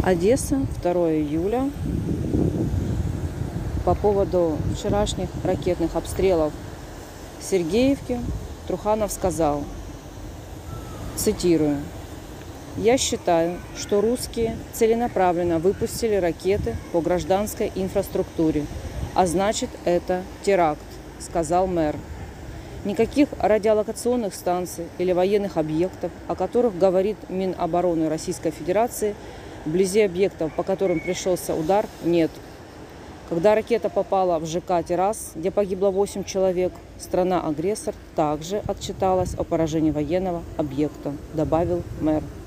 Одесса, 2 июля. По поводу вчерашних ракетных обстрелов Сергеевки Труханов сказал, цитирую: «Я считаю, что русские целенаправленно выпустили ракеты по гражданской инфраструктуре, а значит, это теракт», сказал мэр. Никаких радиолокационных станций или военных объектов, о которых говорит Минобороны Российской Федерации, вблизи объектов, по которым пришелся удар, нет. Когда ракета попала в ЖК «Террас», где погибло 8 человек, страна-агрессор также отчиталась о поражении военного объекта, добавил мэр.